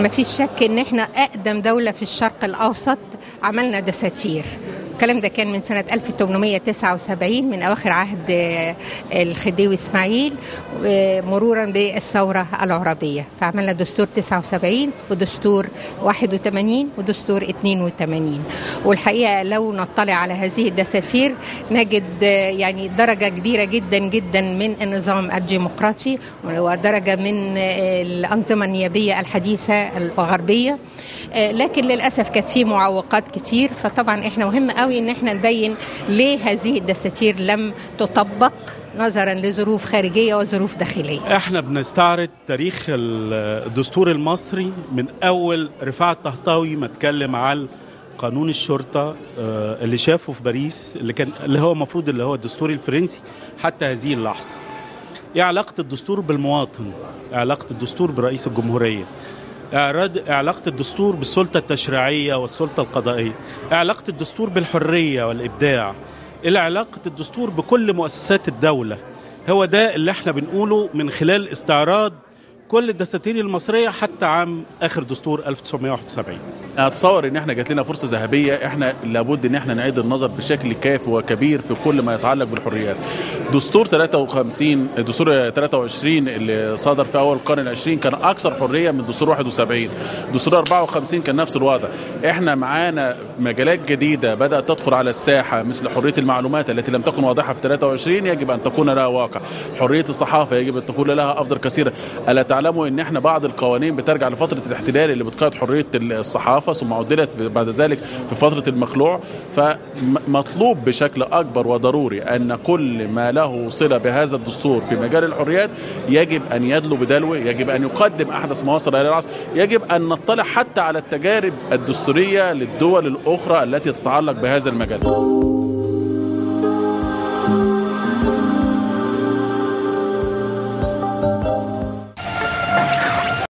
مفيش شك ان احنا اقدم دولة في الشرق الاوسط عملنا دساتير. الكلام ده كان من سنة 1879 من أواخر عهد الخديوي إسماعيل مرورا بالثورة العربية، فعملنا دستور 79 ودستور 81 ودستور 82. والحقيقة لو نطلع على هذه الدساتير نجد يعني درجة كبيرة جدا جدا من النظام الديمقراطي ودرجة من الأنظمة النيابية الحديثة الغربية، لكن للأسف كانت في معوقات كتير. فطبعا احنا مهم قوي ان احنا نبين ليه هذه الدساتير لم تطبق نظرا لظروف خارجية وظروف داخلية. احنا بنستعرض تاريخ الدستور المصري من اول رفاعة الطهطاوي ما اتكلم على قانون الشرطة اللي شافه في باريس، اللي هو المفروض اللي هو الدستور الفرنسي حتى هذه اللحظة. ايه علاقة الدستور بالمواطن؟ علاقة الدستور برئيس الجمهورية؟ علاقة الدستور بالسلطة التشريعية والسلطة القضائية؟ علاقة الدستور بالحرية والإبداع؟ إيه علاقة الدستور بكل مؤسسات الدولة؟ هو ده اللي احنا بنقوله من خلال استعراض كل الدساتير المصرية حتى عام آخر دستور 1971. أتصور إن احنا جات لنا فرصة ذهبية، احنا لابد إن احنا نعيد النظر بشكل كافي وكبير في كل ما يتعلق بالحريات. دستور 53 دستور 23 اللي صدر في أول القرن العشرين كان أكثر حرية من دستور 71. دستور 54 كان نفس الوضع. احنا معانا مجالات جديدة بدأت تدخل على الساحة مثل حرية المعلومات التي لم تكن واضحة في 23 يجب أن تكون لها واقع. حرية الصحافة يجب أن تكون لها أفضل كثيرا. ألا تعلموا ان احنا بعض القوانين بترجع لفتره الاحتلال اللي بتقيد حريه الصحافه ثم عدلت بعد ذلك في فتره المخلوع. فمطلوب بشكل اكبر وضروري ان كل ما له صله بهذا الدستور في مجال الحريات يجب ان يدلو بدلوه، يجب ان يقدم احدث ما وصل الى العصر، يجب ان نطلع حتى على التجارب الدستوريه للدول الاخرى التي تتعلق بهذا المجال.